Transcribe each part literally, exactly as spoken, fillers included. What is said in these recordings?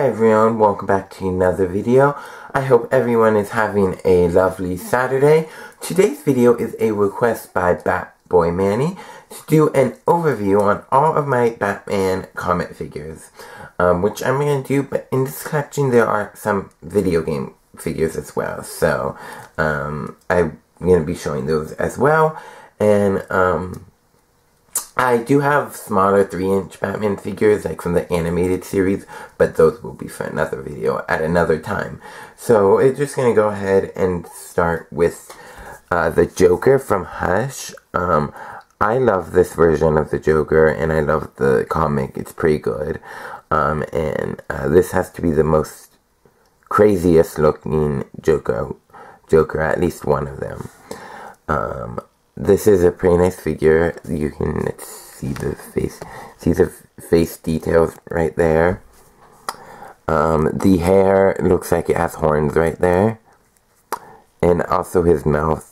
Hi everyone, welcome back to another video. I hope everyone is having a lovely Saturday. Today's video is a request by Batboy Manny to do an overview on all of my Batman comic figures, um, which I'm going to do, but in this collection there are some video game figures as well, so um, I'm going to be showing those as well. And um, I do have smaller three inch Batman figures, like from the animated series, but those will be for another video at another time. So we're just going to go ahead and start with uh, the Joker from Hush. Um, I love this version of the Joker, and I love the comic. It's pretty good. Um, and uh, this has to be the most craziest looking Joker, Joker, at least one of them. Um, This is a pretty nice figure. You can see the face, see the face details right there. Um, the hair looks like it has horns right there, and also his mouth.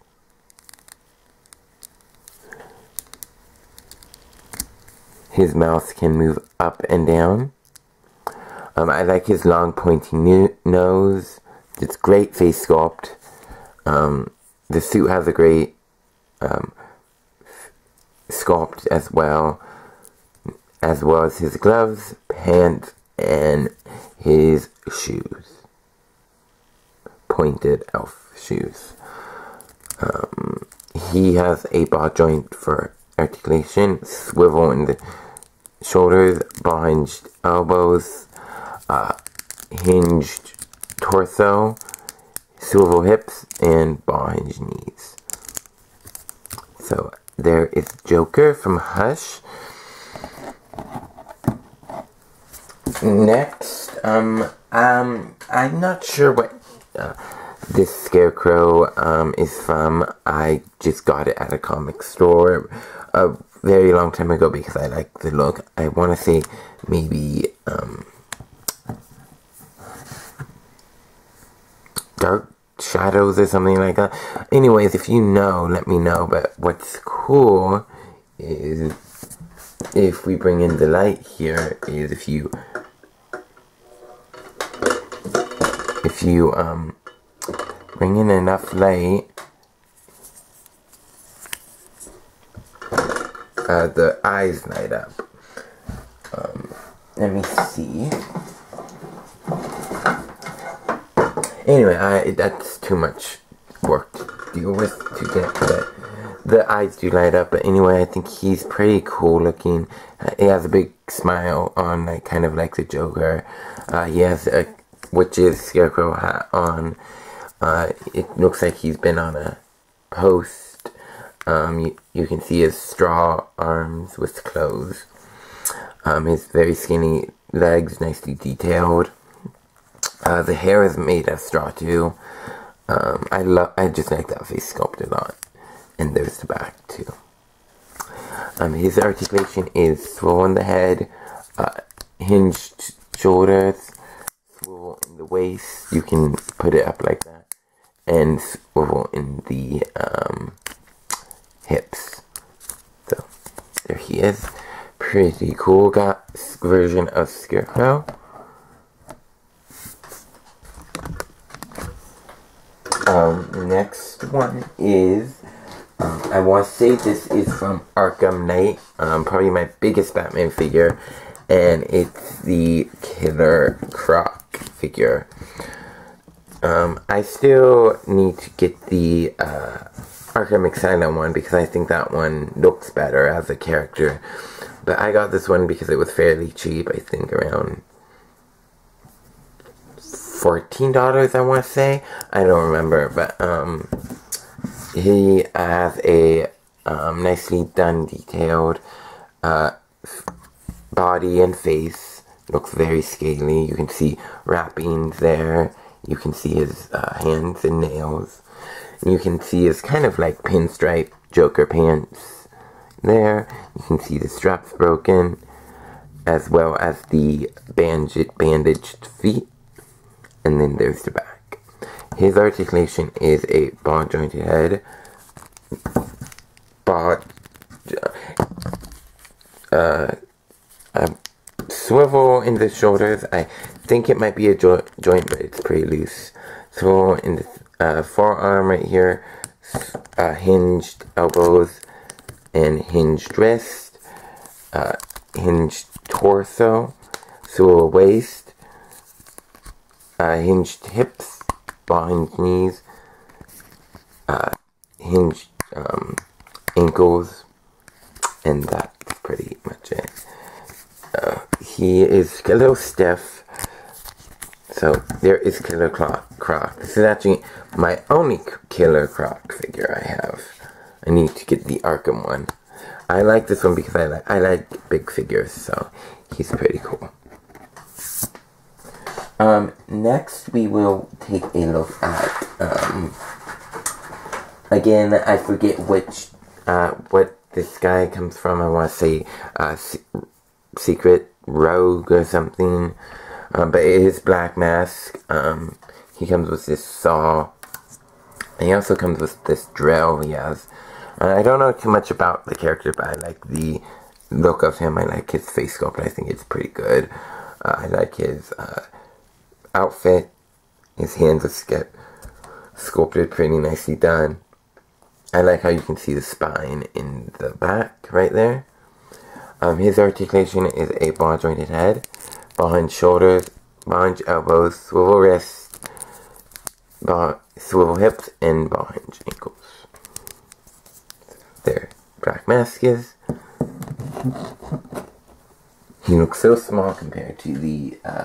His mouth can move up and down. Um, I like his long pointy nose. It's great face sculpt. Um, the suit has a great Um, sculpt as well, as well as his gloves, pants, and his shoes. Pointed elf shoes. Um, he has a ball joint for articulation, swivel in the shoulders, ball hinged elbows, uh, hinged torso, swivel hips, and ball hinged knees. So there is Joker from Hush. Next, um, um, I'm not sure what uh, this Scarecrow um, is from. I just got it at a comic store a very long time ago because I like the look. I want to say maybe um, Dark Shadows or something like that. Anyways, if you know, let me know. But what's cool is, if we bring in the light here, is if you if you um bring in enough light, uh, the eyes light up. Um, let me see. Anyway, I, that's too much work to deal with to get the, the eyes do light up. But anyway, I think he's pretty cool looking. Uh, he has a big smile on, like kind of like the Joker. Uh, he has a witch's scarecrow hat on. Uh, it looks like he's been on a post. Um, you, you can see his straw arms with clothes. Um, his very skinny legs, nicely detailed. Uh, the hair is made of straw too. Um, I love. I just like that face sculpt a lot. And there's the back too. Um, his articulation is swivel in the head, uh, hinged shoulders, swivel in the waist. You can put it up like that, and swivel in the um, hips. So there he is. Pretty cool. Got version of Scarecrow. Um, next one is, um, I want to say this is from Arkham Knight, um, probably my biggest Batman figure, and it's the Killer Croc figure. Um, I still need to get the, uh, Arkham Asylum one, because I think that one looks better as a character, but I got this one because it was fairly cheap, I think around fourteen dollars, I want to say. I don't remember, but um, he has a um, nicely done, detailed uh, body and face. Looks very scaly. You can see wrappings there. You can see his uh, hands and nails. You can see his kind of like pinstripe Joker pants there. You can see the straps broken, as well as the bandaged, bandaged feet. And then there's the back. His articulation is a ball jointed head, ball, uh, a swivel in the shoulders, I think it might be a jo joint, but it's pretty loose. So in the uh, forearm right here, uh, hinged elbows and hinged wrist, uh, hinged torso, swivel waist, uh, hinged hips, ball hinged knees, uh, hinged um, ankles, and that's pretty much it. Uh, he is a little stiff, so there is Killer Croc. This is actually my only Killer Croc figure I have. I need to get the Arkham one. I like this one because I like I like big figures, so he's pretty cool. Um, next we will take a look at um, again, I forget which uh, what this guy comes from. I want to say uh, Secret Rogue or something, um, but it is Black Mask. Um, he comes with this saw, and he also comes with this drill he has. And I don't know too much about the character, but I like the look of him. I like his face sculpt. I think it's pretty good. Uh, I like his uh, outfit. His hands are sculpted pretty nicely done. I like how you can see the spine in the back right there. Um, his articulation is a ball jointed head, ball hinge shoulders, ball hinge elbows, swivel wrists, ball, swivel hips, and ball hinge ankles. There, Black Mask is. He looks so small compared to the uh,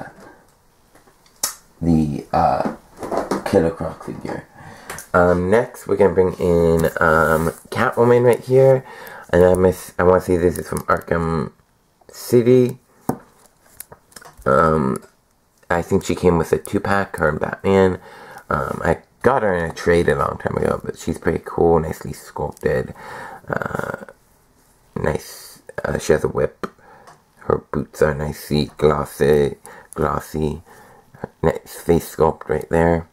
the uh, Killer Croc figure. Um, next, we're gonna bring in um, Catwoman right here. And I miss. I want to say this is from Arkham City. Um, I think she came with a two-pack, her and Batman. Um, I got her in a trade a long time ago, but she's pretty cool, nicely sculpted. Uh, nice. Uh, she has a whip. Her boots are nicely glossy. Glossy. Nice face sculpt right there.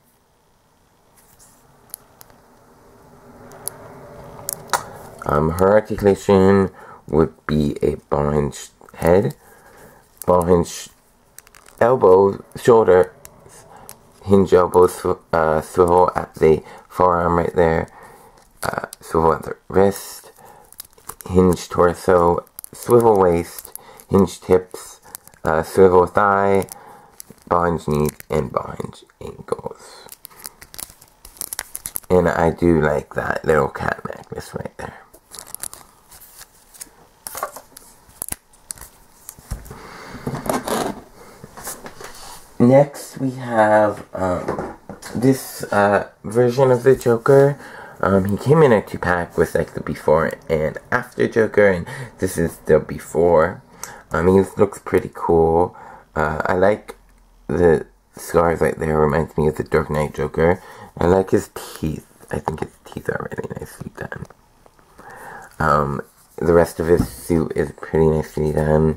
Um, her articulation would be a ball hinge head, ball hinge elbow, shoulder, hinge elbows, uh, swivel at the forearm right there, uh, swivel at the wrist, hinge torso, swivel waist, hinged hips, uh, swivel thigh, ball hinge knees, and ball hinge ankles. And I do like that little cat necklace right there. Next, we have um, this uh, version of the Joker. Um, he came in a two-pack with like the before and after Joker, and this is the before. Um, he looks pretty cool. Uh, I like the scars right there. Reminds me of the Dark Knight Joker. I like his teeth. I think his teeth are really nicely done. Um, the rest of his suit is pretty nicely done.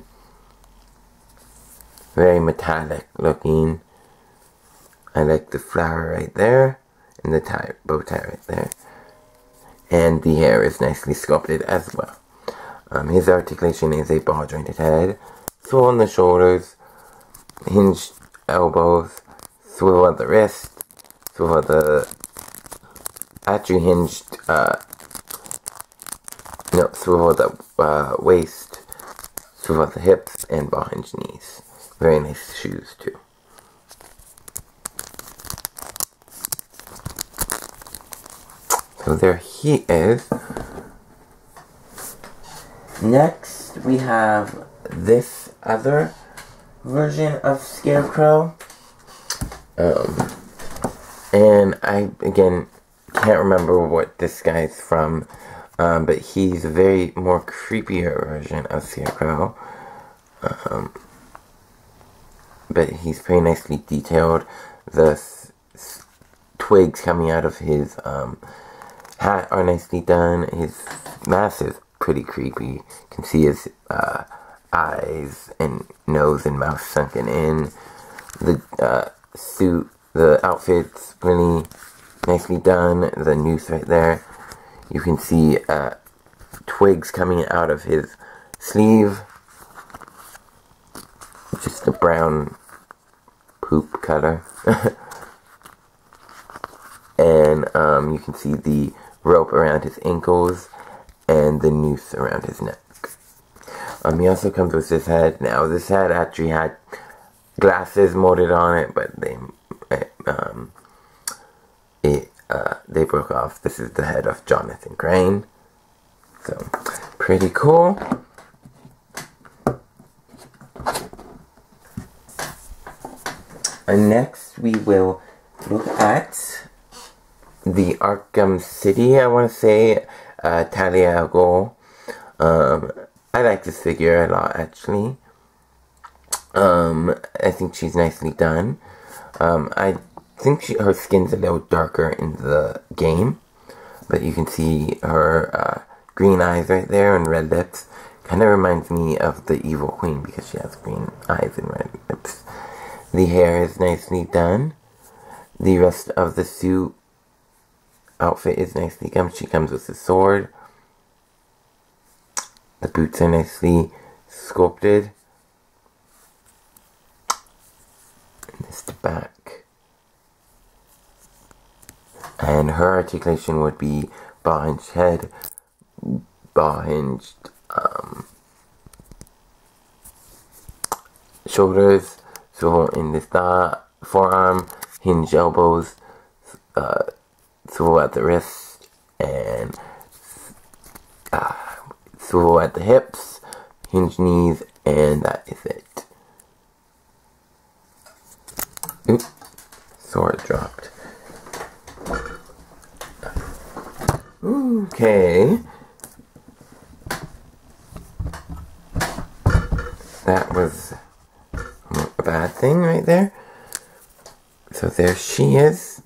Very metallic looking. I like the flower right there. And the tie, bow tie right there. And the hair is nicely sculpted as well. Um, his articulation is a ball jointed head. Swivel on the shoulders. Hinged elbows. Swivel at the wrist. Swivel at the... Actually hinged... Uh, no, swivel at the uh, waist. Swivel at the hips. And ball hinge knees. Very nice shoes too. So there he is. Next we have this other version of Scarecrow. Um, and I again can't remember what this guy's from. Um, but he's a very more creepier version of Scarecrow. Um, But he's pretty nicely detailed. The s s twigs coming out of his um, hat are nicely done. His mask is pretty creepy. You can see his uh, eyes and nose and mouth sunken in. The uh, suit, the outfit's really nicely done. The noose right there. You can see uh, twigs coming out of his sleeve. just a brown poop color. And um, you can see the rope around his ankles and the noose around his neck. Um, he also comes with this head. Now, this head actually had glasses molded on it, but they um, it uh, they broke off. This is the head of Jonathan Crane. So, pretty cool. And next, we will look at the Arkham City, I want to say, uh, Talia al Ghul. Um, I like this figure a lot, actually. Um, I think she's nicely done. Um, I think she, her skin's a little darker in the game, but you can see her uh, green eyes right there and red lips. Kind of reminds me of the Evil Queen because she has green eyes and red lips. The hair is nicely done. The rest of the suit outfit is nicely done. She comes with a sword. The boots are nicely sculpted. And this is the back. And her articulation would be bar hinged head, bar hinged um, shoulders, so in this uh, forearm, hinged elbows, uh, swivel at the wrist, and uh, swivel at the hips, hinged knees, and that is it. Oops, sword dropped. Okay. That was a bad thing right there. So there she is.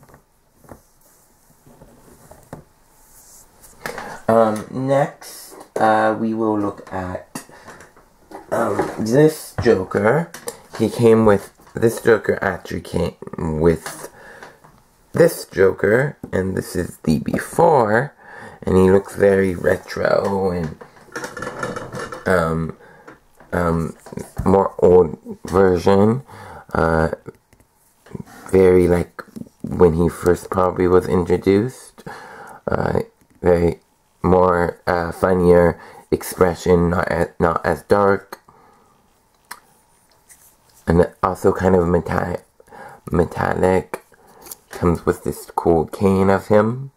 Um, next, uh, we will look at um, this Joker. He came with, this Joker actually came with this Joker, and this is the before, and he looks very retro and um, um, more old version. Uh, very like when he first probably was introduced. Uh, very more uh, funnier expression, not as, not as dark, and also kind of metallic. Metallic. Comes with this cool cane of him.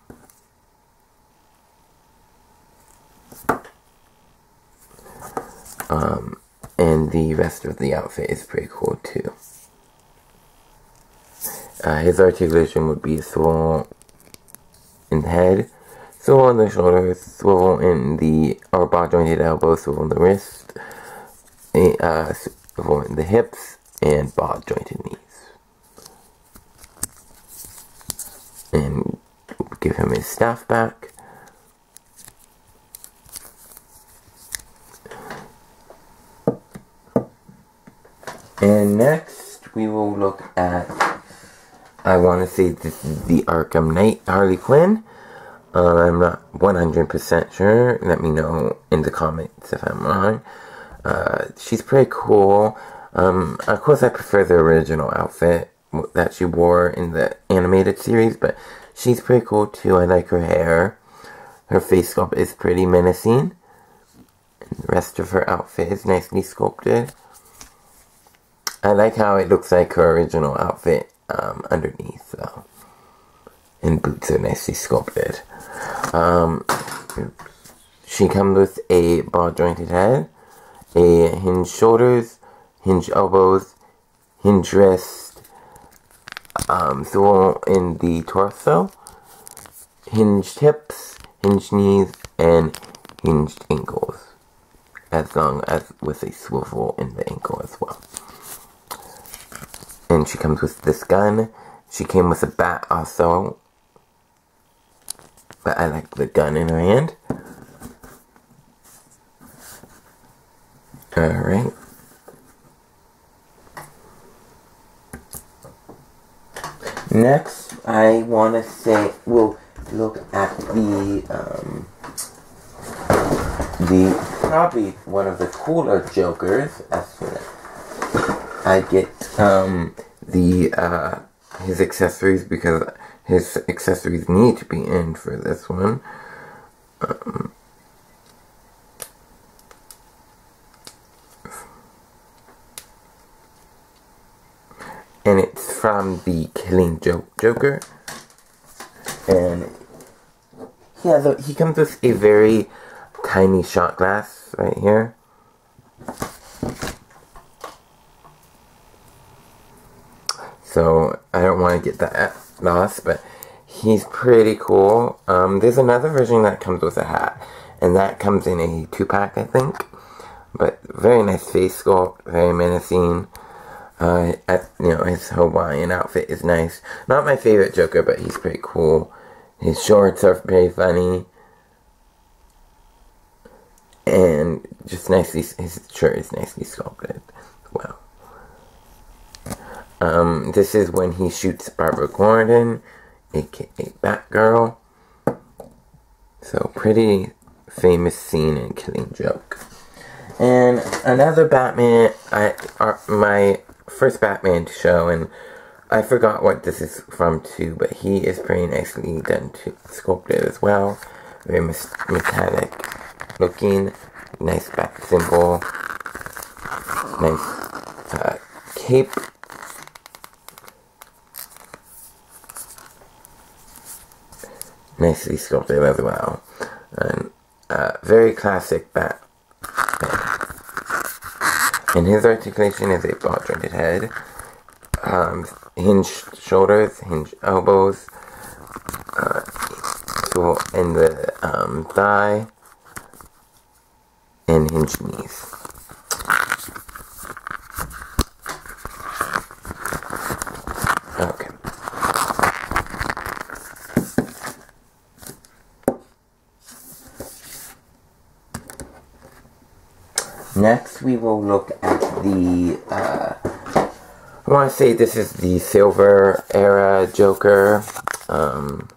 Um, and the rest of the outfit is pretty cool too. Uh, his articulation would be swivel in the head, swivel in the shoulders, swivel in the or bar jointed elbow, swivel in the wrist, uh, swivel in the hips, and bar jointed knees. And give him his staff back. And next we will look at, I want to say this is the Arkham Knight Harley Quinn. Uh, I'm not one hundred percent sure. Let me know in the comments if I'm wrong. Uh, she's pretty cool. Um, of course I prefer the original outfit that she wore in the animated series, but she's pretty cool too. I like her hair. Her face sculpt is pretty menacing. And the rest of her outfit is nicely sculpted. I like how it looks like her original outfit um, underneath, though. And boots are nicely sculpted. Um, she comes with a ball jointed head, a hinged shoulders, hinged elbows, hinged wrists, Um, so in the torso, hinged hips, hinged knees, and hinged ankles, as long as with a swivel in the ankle as well. And she comes with this gun. She came with a bat also, but I like the gun in her hand. Alright. Next, I want to say we'll look at the um, the probably one of the cooler Jokers. As I get um, the uh, his accessories because his accessories need to be in for this one. Um, and it's from the Killing Joke Joker. And he has a, he comes with a very tiny shot glass right here. So I don't want to get that lost, but he's pretty cool. Um, there's another version that comes with a hat, and that comes in a two-pack, I think. But very nice face sculpt, very menacing. Uh, at, you know, his Hawaiian outfit is nice. Not my favorite Joker, but he's pretty cool. His shorts are very funny. And just nicely, his shirt is nicely sculpted as well. Um, this is when he shoots Barbara Gordon, aka Batgirl. So, pretty famous scene in Killing Joke. And another Batman, I, uh, my first Batman to show, and I forgot what this is from too, but he is pretty nicely done to sculpted as well. Very metallic looking, nice bat symbol, nice uh, cape. Nicely sculpted as well. And uh, very classic bat. And his articulation is a ball jointed head. Um, hinged shoulders, hinged elbows. Uh, so in the um, thigh. And hinged knees. Okay. Next, we will look at the, uh, I want to say this is the Silver Era Joker. Um,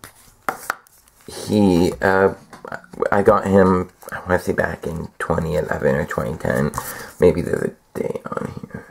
he, uh, I got him, I want to say back in twenty eleven or twenty ten. Maybe there's a date on here.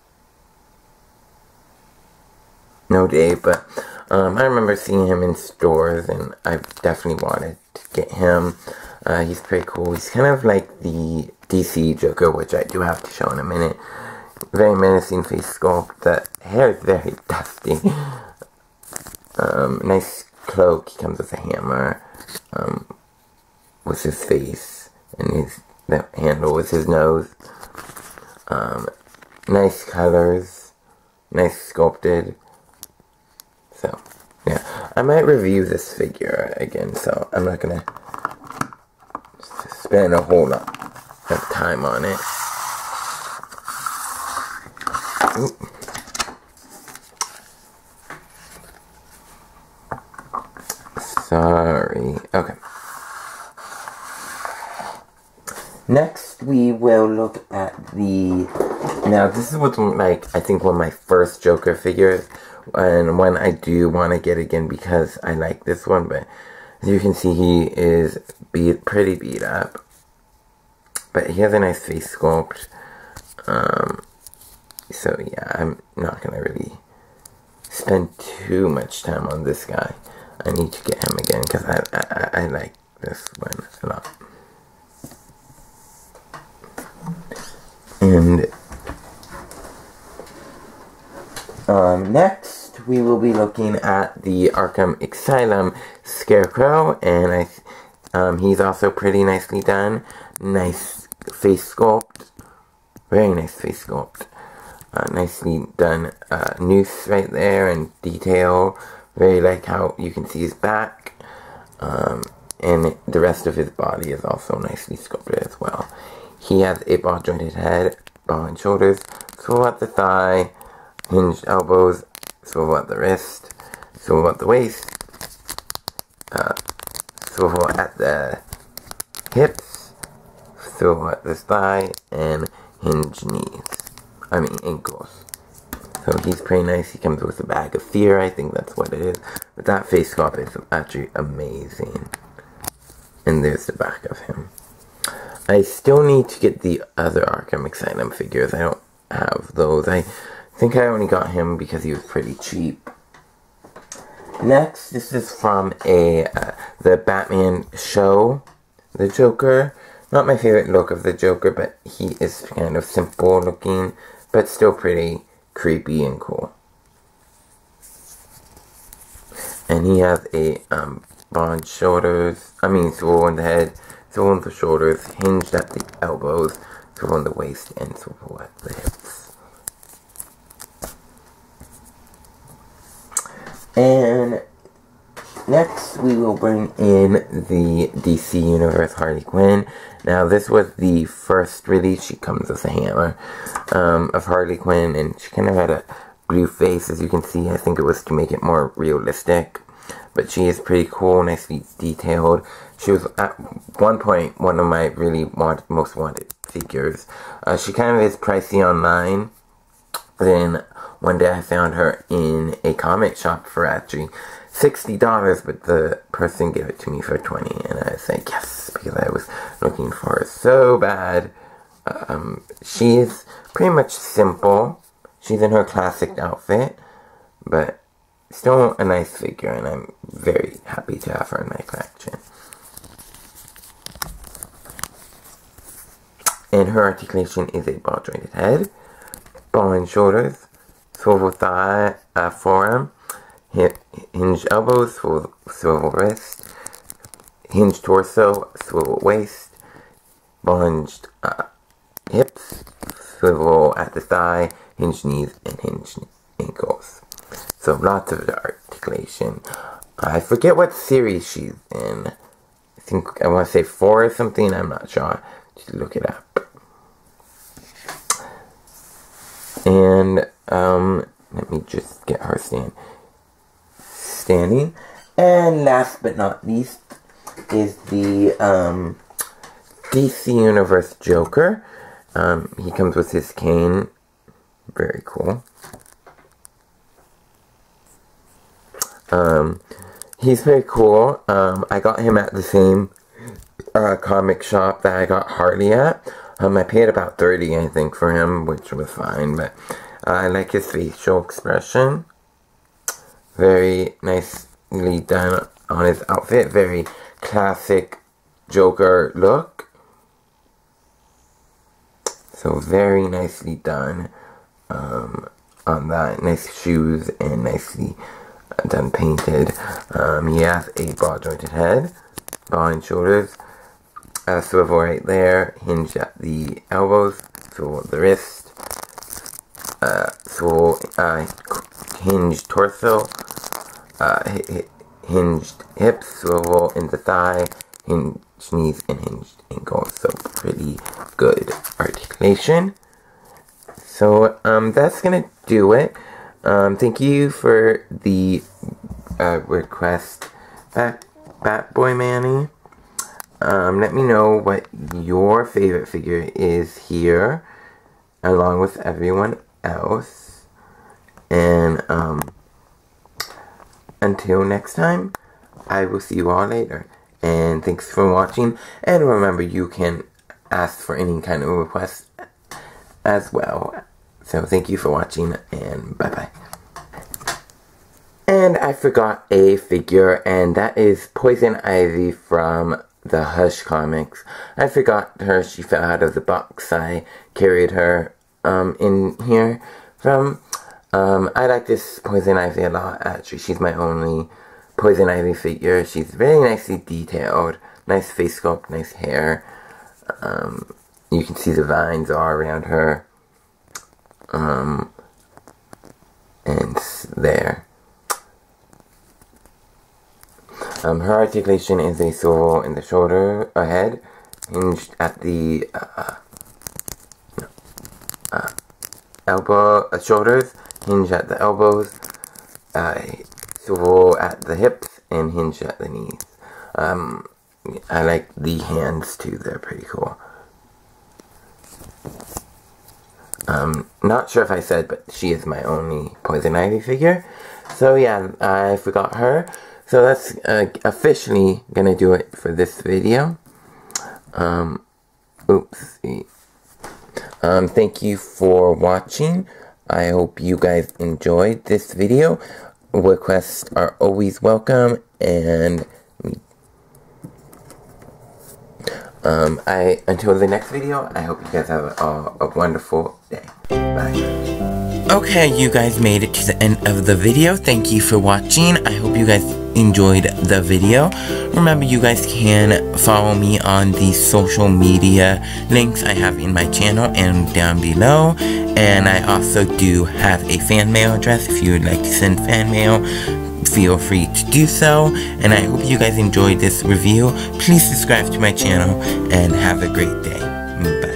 No date, but um, I remember seeing him in stores, and I definitely wanted to get him. Uh, he's pretty cool. He's kind of like the D C Joker, which I do have to show in a minute. Very menacing face sculpt. The hair is very dusty. Um, nice cloak. He comes with a hammer. Um, with his face. And his the handle with his nose. Um, nice colors. Nice sculpted. So, yeah. I might review this figure again, so I'm not gonna spend a whole lot of time on it. Ooh. Sorry. Okay. Next, we will look at the... Now, this is what's like, I think, one of my first Joker figures. And one I do want to get again because I like this one. But as you can see, he is beat, pretty beat up. But he has a nice face sculpt. Um, so, yeah, I'm not going to really spend too much time on this guy. I need to get him again because I, I, I like this one a lot. And um, next, we will be looking at the Arkham Asylum Scarecrow, and I, um, he's also pretty nicely done. Nice face sculpt, very nice face sculpt. Uh, nicely done uh, noose right there and detail. Very like how you can see his back, um, and the rest of his body is also nicely sculpted as well. He has a ball jointed head, ball and shoulders, swivel at the thigh, hinged elbows, swivel at the wrist, swivel at the waist, uh, swivel at the hips, swivel at the thigh, and hinged knees. I mean ankles. So he's pretty nice. He comes with a bag of fear, I think that's what it is. But that face sculpt is actually amazing. And there's the back of him. I still need to get the other Arkham Asylum figures. I don't have those. I think I only got him because he was pretty cheap. Next, this is from a uh, the Batman show, the Joker. Not my favorite look of the Joker, but he is kind of simple looking, but still pretty creepy and cool. And he has a um, broad shoulders, I mean swivel on the head, swivel on the shoulders, hinged at the elbows, swivel on the waist, and swivel at the hips. And next we will bring in the D C Universe Harley Quinn. Now this was the first release. She comes with a hammer um, of Harley Quinn, and she kind of had a blue face, as you can see. I think it was to make it more realistic, but she is pretty cool, nicely detailed. She was at one point one of my really want, most wanted figures. Uh, she kind of is pricey online. Then one day I found her in a comic shop for actually sixty dollars, but the person gave it to me for twenty dollars, and I was like, yes, because I was looking for her so bad. Um, she is pretty much simple. She's in her classic outfit, but still a nice figure, and I'm very happy to have her in my collection. And her articulation is a ball-jointed head, ball and shoulders, swivel thigh, uh, forearm, hip, hinged elbows, swivel, swivel wrist, hinged torso, swivel waist, hinged uh, hips, swivel at the thigh, hinged knees, and hinged ankles. So lots of articulation. I forget what series she's in. I think I want to say four or something. I'm not sure. Just look it up. And um, let me just get her stand standing. And last but not least is the um, D C Universe Joker. Um, he comes with his cane. Very cool. Um, he's very cool. Um, I got him at the same uh, comic shop that I got Harley at. Um, I paid about thirty dollars, I think, for him, which was fine, but uh, I like his facial expression. Very nicely done on his outfit. Very classic Joker look. So very nicely done um, on that. Nice shoes and nicely done painted. Um, he has a ball jointed head, ball and shoulders, a swivel right there, hinge at the elbows, swivel at the wrist, uh, swivel, uh, hinged torso, uh, hinged hips, swivel in the thigh, hinged knees, and hinged ankles. So pretty good articulation. So um, that's gonna do it. Um, thank you for the uh, request, Bat, Batboy Manny. Um, let me know what your favorite figure is here, along with everyone else. And um, until next time, I will see you all later. And thanks for watching. And remember, you can ask for any kind of request as well. So thank you for watching, and bye-bye. And I forgot a figure, and that is Poison Ivy from the Hush comics. I forgot her. She fell out of the box. I carried her um, in here from. Um, I like this Poison Ivy a lot, actually. She's my only Poison Ivy figure. She's very nicely detailed. Nice face sculpt, nice hair. Um, you can see the vines all around her. Um, and there. Um, her articulation is a swivel in the shoulder, uh, head, hinged at the uh, uh, elbow, uh, shoulders, hinge at the elbows, uh, swivel at the hips, and hinge at the knees. Um, I like the hands too, they're pretty cool. Um, not sure if I said, but she is my only Poison Ivy figure. So yeah, I forgot her. So that's uh, officially gonna do it for this video. Um, oopsie. Um, thank you for watching. I hope you guys enjoyed this video. Requests are always welcome, and um, I until the next video, I hope you guys have a, a wonderful day. Bye. Okay, you guys made it to the end of the video. Thank you for watching. I hope you guys enjoyed the video. Remember, you guys can follow me on the social media links I have in my channel and down below. And I also do have a fan mail address. If you would like to send fan mail, feel free to do so. And I hope you guys enjoyed this review. Please subscribe to my channel and have a great day. Bye.